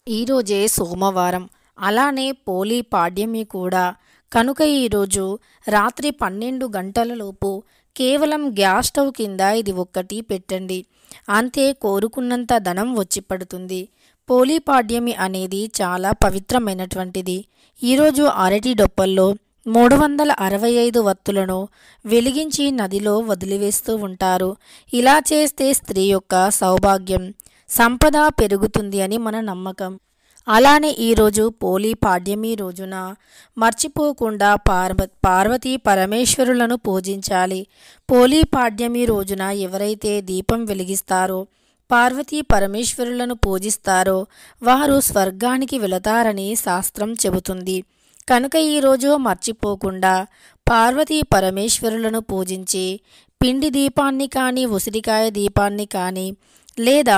ఈరోజే సోమవారం, అలానే పోలీ పాడ్యమి కూడా. కనుక ఈరోజు రాత్రి 12 గంటలలోపు కేవలం గ్యాస్ స్టవ్ కింద ఇది ఒక్కటి పెట్టండి. అంతే, కోరుకున్నంత ధనం వచ్చి పడుతుంది. పోలీ పాడ్యమి అనేది చాలా పవిత్రమైనటువంటిది. ఈరోజు అరటి డొప్పల్లో 365 వత్తులను వెలిగించి నదిలో వదిలివేస్తూ ఉంటారు. ఇలా చేస్తే స్త్రీ యొక్క సౌభాగ్యం, సంపద పెరుగుతుంది అని మన నమ్మకం. అలానే ఈరోజు పోలీ పాడ్యమి రోజున మర్చిపోకుండా పార్వతీ పరమేశ్వరులను పూజించాలి. పోలీ పాడ్యమి రోజున ఎవరైతే దీపం వెలిగిస్తారో, పార్వతీ పరమేశ్వరులను పూజిస్తారో వారు స్వర్గానికి వెళతారని శాస్త్రం చెబుతుంది. కనుక ఈరోజు మర్చిపోకుండా పార్వతీ పరమేశ్వరులను పూజించి పిండి దీపాన్ని కానీ, ఉసిరికాయ దీపాన్ని కానీ, లేదా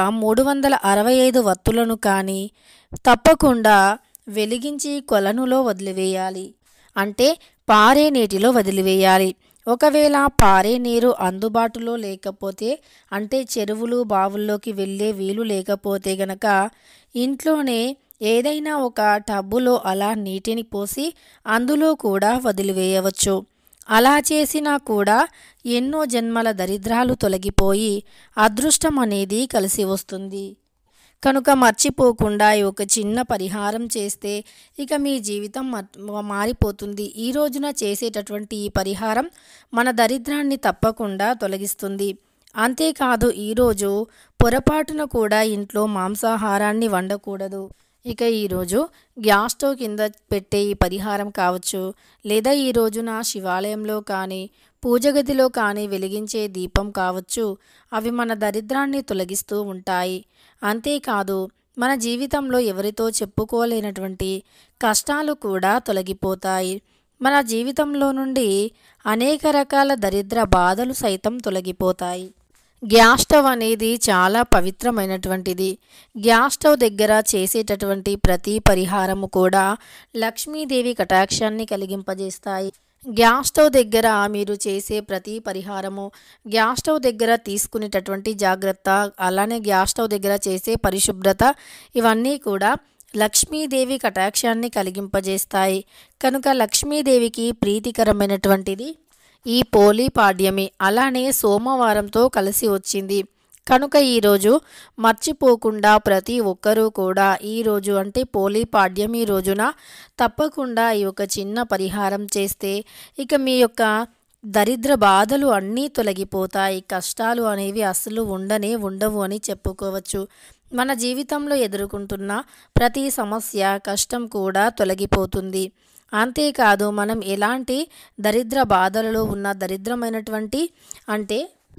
365 వత్తులను కానీ తప్పకుండా వెలిగించి కొలనులో వదిలివేయాలి. అంటే పారే నీటిలో వదిలివేయాలి. ఒకవేళ పారే నీరు అందుబాటులో లేకపోతే, అంటే చెరువులు బావుల్లోకి వెళ్ళే వీలు లేకపోతే గనక ఇంట్లోనే ఏదైనా ఒక టబ్బులో అలా నీటిని పోసి అందులో కూడా వదిలివేయవచ్చు. అలా చేసినా కూడా ఎన్నో జన్మల దరిద్రాలు తొలగిపోయి అదృష్టం అనేది కలిసి వస్తుంది. కనుక మర్చిపోకుండా ఈ ఒక చిన్న పరిహారం చేస్తే ఇక మీ జీవితం మారిపోతుంది. ఈ రోజున చేసేటటువంటి ఈ పరిహారం మన దరిద్రాన్ని తప్పకుండా తొలగిస్తుంది. అంతేకాదు, ఈరోజు పొరపాటున కూడా ఇంట్లో మాంసాహారాన్ని వండకూడదు. ఇక ఈరోజు గ్యాస్ స్టవ్ కింద పెట్టే ఈ పరిహారం కావచ్చు, లేదా ఈ రోజున శివాలయంలో కానీ, పూజగదిలో కానీ వెలిగించే దీపం కావచ్చు, అవి మన దరిద్రాన్ని తొలగిస్తూ ఉంటాయి. అంతేకాదు, మన జీవితంలో ఎవరితో చెప్పుకోలేనటువంటి కష్టాలు కూడా తొలగిపోతాయి. మన జీవితంలో నుండి అనేక రకాల దరిద్ర బాధలు సైతం తొలగిపోతాయి. గ్యాస్ స్టవ్ అనేది చాలా పవిత్రమైనటువంటిది. గ్యాస్ స్టవ్ దగ్గర చేసేటటువంటి ప్రతి పరిహారము కూడా లక్ష్మీదేవి కటాక్షాన్ని కలిగింపజేస్తాయి. గ్యాస్ స్టవ్ దగ్గర మీరు చేసే ప్రతి పరిహారము, గ్యాస్ స్టవ్ దగ్గర తీసుకునేటటువంటి జాగ్రత్త, అలానే గ్యాస్ స్టవ్ దగ్గర చేసే పరిశుభ్రత, ఇవన్నీ కూడా లక్ష్మీదేవి కటాక్షాన్ని కలిగింపజేస్తాయి. కనుక లక్ష్మీదేవికి ప్రీతికరమైనటువంటిది ఈ పోలీ పాడ్యమి, అలానే సోమవారంతో కలిసి వచ్చింది. కనుక ఈరోజు మర్చిపోకుండా ప్రతి ఒక్కరూ కూడా ఈరోజు అంటే పోలీ పాడ్యమి రోజున తప్పకుండా ఈ ఒక చిన్న పరిహారం చేస్తే ఇక మీ యొక్క దరిద్ర బాధలు అన్నీ తొలగిపోతాయి. కష్టాలు అనేవి అసలు ఉండవు అని చెప్పుకోవచ్చు. మన జీవితంలో ఎదుర్కొంటున్న ప్రతి సమస్య, కష్టం కూడా తొలగిపోతుంది. అంతేకాదు, మనం ఎలాంటి దరిద్ర బాధలలో ఉన్న దరిద్రమైనటువంటి అంటే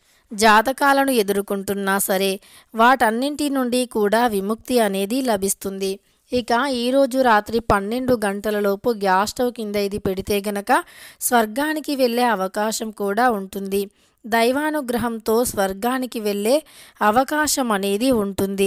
జాతకాలను ఎదుర్కొంటున్నా సరే వాటన్నింటి నుండి కూడా విముక్తి అనేది లభిస్తుంది. ఇక ఈరోజు రాత్రి 12 గంటలలోపు గ్యాస్ స్టవ్ కింద ఇది పెడితే గనక స్వర్గానికి వెళ్ళే అవకాశం కూడా ఉంటుంది. దైవానుగ్రహంతో స్వర్గానికి వెళ్ళే అవకాశం అనేది ఉంటుంది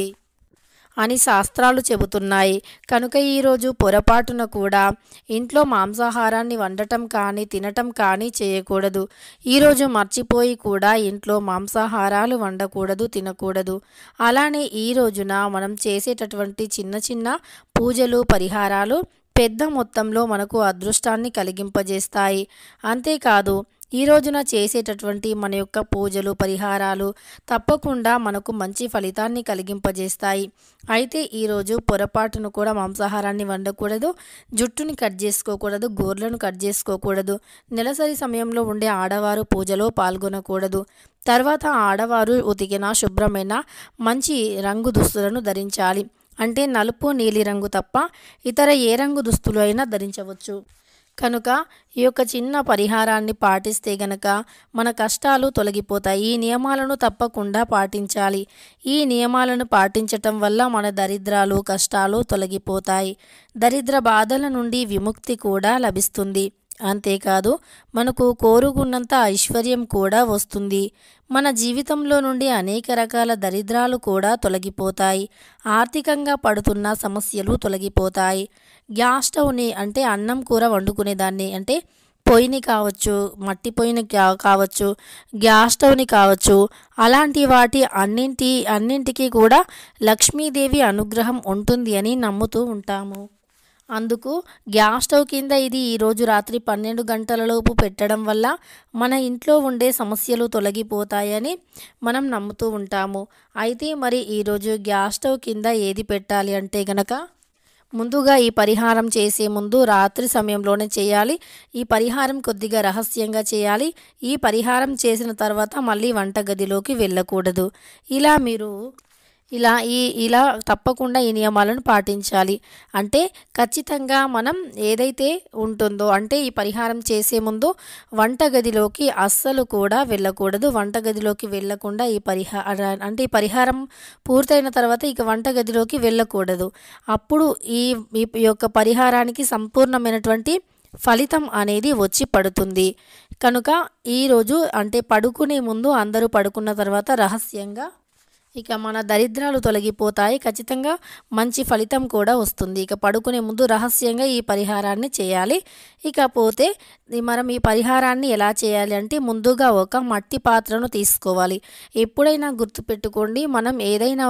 అని శాస్త్రాలు చెబుతున్నాయి. కనుక ఈరోజు పొరపాటున కూడా ఇంట్లో మాంసాహారాన్ని వండటం కానీ, తినటం కానీ చేయకూడదు. ఈరోజు మర్చిపోయి కూడా ఇంట్లో మాంసాహారాలు వండకూడదు, తినకూడదు. అలానే ఈ రోజున మనం చేసేటటువంటి చిన్న చిన్న పూజలు, పరిహారాలు పెద్ద మొత్తంలో మనకు అదృష్టాన్ని కలిగింపజేస్తాయి. అంతేకాదు, ఈ రోజున చేసేటటువంటి మన యొక్క పూజలు, పరిహారాలు తప్పకుండా మనకు మంచి ఫలితాన్ని కలిగింపజేస్తాయి. అయితే ఈరోజు పొరపాటును కూడా మాంసాహారాన్ని వండకూడదు, జుట్టుని కట్ చేసుకోకూడదు, గోర్లను కట్ చేసుకోకూడదు. నెలసరి సమయంలో ఉండే ఆడవారు పూజలో పాల్గొనకూడదు. తర్వాత ఆడవారు ఉతికిన శుభ్రమైన మంచి రంగు దుస్తులను ధరించాలి. అంటే నలుపు, నీలిరంగు తప్ప ఇతర ఏ రంగు దుస్తులు అయినా ధరించవచ్చు. కనుక ఈ యొక్క చిన్న పరిహారాన్ని పాటిస్తే గనక మన కష్టాలు తొలగిపోతాయి. ఈ నియమాలను తప్పకుండా పాటించాలి. ఈ నియమాలను పాటించటం వల్ల మన దరిద్రాలు, కష్టాలు తొలగిపోతాయి. దరిద్ర బాధల నుండి విముక్తి కూడా లభిస్తుంది. అంతేకాదు, మనకు కోరుకున్నంత ఐశ్వర్యం కూడా వస్తుంది. మన జీవితంలో నుండి అనేక రకాల దరిద్రాలు కూడా తొలగిపోతాయి. ఆర్థికంగా పడుతున్న సమస్యలు తొలగిపోతాయి. గ్యాస్ స్టవ్ని అంటే అన్నం కూర వండుకునేదాన్ని అంటే పొయ్యిని కావచ్చు, మట్టి పొయ్యిని కావచ్చు, గ్యాస్ స్టవ్ని కావచ్చు, అలాంటి వాటి అన్నింటికీ కూడా లక్ష్మీదేవి అనుగ్రహం ఉంటుంది అని నమ్ముతూ ఉంటాము. అందుకు గ్యాస్ స్టవ్ కింద ఇది ఈరోజు రాత్రి 12 గంటలలోపు పెట్టడం వల్ల మన ఇంట్లో ఉండే సమస్యలు తొలగిపోతాయని మనం నమ్ముతూ ఉంటాము. అయితే మరి ఈరోజు గ్యాస్ స్టవ్ కింద ఏది పెట్టాలి అంటే గనక, ముందుగా ఈ పరిహారం చేసే ముందు రాత్రి సమయంలోనే చేయాలి. ఈ పరిహారం కొద్దిగా రహస్యంగా చేయాలి. ఈ పరిహారం చేసిన తర్వాత మళ్ళీ వంటగదిలోకి వెళ్ళకూడదు. ఇలా తప్పకుండా ఈ నియమాలను పాటించాలి. అంటే ఖచ్చితంగా మనం ఏదైతే ఉంటుందో, అంటే ఈ పరిహారం చేసే ముందు వంటగదిలోకి అస్సలు కూడా వెళ్ళకూడదు. వంటగదిలోకి వెళ్ళకుండా ఈ పరిహారం పూర్తయిన తర్వాత ఇక వంటగదిలోకి వెళ్ళకూడదు. అప్పుడు ఈ యొక్క పరిహారానికి సంపూర్ణమైనటువంటి ఫలితం అనేది వచ్చి పడుతుంది. కనుక ఈరోజు అంటే పడుకునే ముందు అందరూ పడుకున్న తర్వాత రహస్యంగా ఇక మన దరిద్రాలు తొలగిపోతాయి. ఖచ్చితంగా మంచి ఫలితం కూడా వస్తుంది. ఇక పడుకునే ముందు రహస్యంగా ఈ పరిహారాన్ని చేయాలి. ఇకపోతే మనం ఈ పరిహారాన్ని ఎలా చేయాలి అంటే, ముందుగా ఒక మట్టి పాత్రను తీసుకోవాలి. ఎప్పుడైనా గుర్తుపెట్టుకోండి, మనం ఏదైనా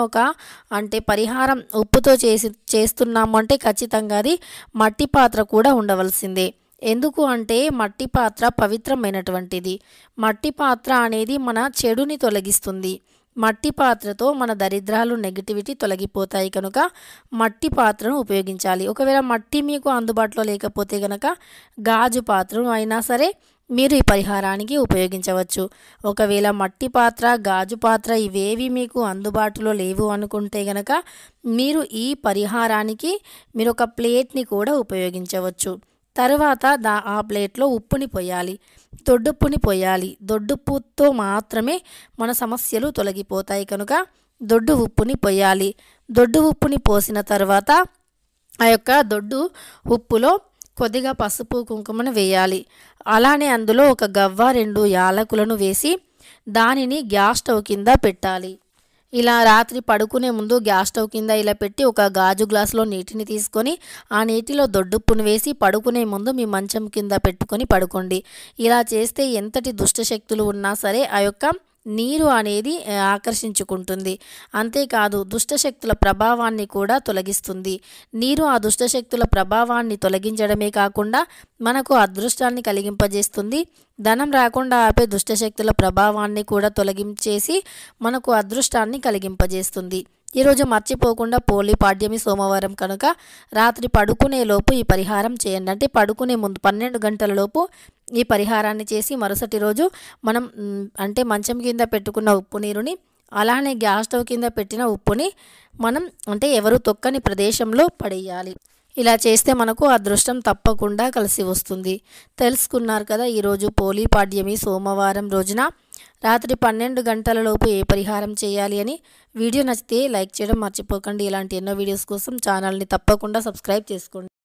పరిహారం ఉప్పుతో చేస్తున్నాము అంటే ఖచ్చితంగా అది మట్టి పాత్ర కూడా ఉండవలసిందే. ఎందుకు అంటే మట్టి పాత్ర పవిత్రమైనటువంటిది. మట్టి పాత్ర అనేది మన చెడుని తొలగిస్తుంది. మట్టి పాత్రతో మన దరిద్రాలు, నెగిటివిటీ తొలగిపోతాయి. కనుక మట్టి పాత్రను ఉపయోగించాలి. ఒకవేళ మట్టి మీకు అందుబాటులో లేకపోతే కనుక గాజు పాత్రను అయినా సరే మీరు ఈ పరిహారానికి ఉపయోగించవచ్చు. ఒకవేళ మట్టి పాత్ర, గాజు పాత్ర ఇవేవి మీకు అందుబాటులో లేవు అనుకుంటే గనక మీరు ఈ పరిహారానికి మీరు ఒక ప్లేట్ని కూడా ఉపయోగించవచ్చు. తర్వాత ఆ ప్లేట్లో ఉప్పుని పోయాలి, దొడ్డుప్పుని పోయాలి. దొడ్డుప్పుతో మాత్రమే మన సమస్యలు తొలగిపోతాయి. కనుక దొడ్డు ఉప్పుని పోయాలి. దొడ్డు ఉప్పుని పోసిన తర్వాత ఆ యొక్క దొడ్డు ఉప్పులో కొద్దిగా పసుపు, కుంకుమను వేయాలి. అలానే అందులో ఒక గవ్వ, 2 యాలకులను వేసి దానిని గ్యాస్ స్టవ్ కింద పెట్టాలి. ఇలా రాత్రి పడుకునే ముందు గ్యాస్ స్టవ్ కింద ఇలా పెట్టి ఒక గాజు గ్లాసులో నీటిని తీసుకొని ఆ నీటిలో దొడ్డుప్పును వేసి పడుకునే ముందు మీ మంచం కింద పెట్టుకొని పడుకోండి. ఇలా చేస్తే ఎంతటి దుష్టశక్తులు ఉన్నా సరే ఆ యొక్క నీరు అనేది ఆకర్షించుకుంటుంది. అంతేకాదు దుష్టశక్తుల ప్రభావాన్ని కూడా తొలగిస్తుంది. నీరు ఆ దుష్టశక్తుల ప్రభావాన్ని తొలగించడమే కాకుండా మనకు అదృష్టాన్ని కలిగింపజేస్తుంది. ధనం రాకుండా ఆపే దుష్టశక్తుల ప్రభావాన్ని కూడా తొలగించేసి మనకు అదృష్టాన్ని కలిగింపజేస్తుంది. ఈరోజు మర్చిపోకుండా పోలి పాడ్యమి సోమవారం కనుక రాత్రి పడుకునే లోపు ఈ పరిహారం చేయండి. అంటే పడుకునే ముందు 12 గంటల లోపు ఈ పరిహారాన్ని చేసి మరుసటి రోజు మనం మంచం కింద పెట్టుకున్న ఉప్పు నీరుని, అలానే గ్యాస్ స్టవ్ కింద పెట్టిన ఉప్పుని మనం ఎవరు తొక్కని ప్రదేశంలో పడేయాలి. ఇలా చేస్తే మనకు అదృష్టం తప్పకుండా కలిసి వస్తుంది. తెలుసుకున్నారు కదా ఈరోజు పోలి పాడ్యమి సోమవారం రోజున రాత్రి 12 గంటల లోపు ఏ పరిహారం చేయాలి అని. వీడియో నచ్చితే లైక్ చేయడం మర్చిపోకండి. ఇలాంటి ఎన్నో వీడియోస్ కోసం ఛానల్ని తప్పకుండా సబ్స్క్రైబ్ చేసుకోండి.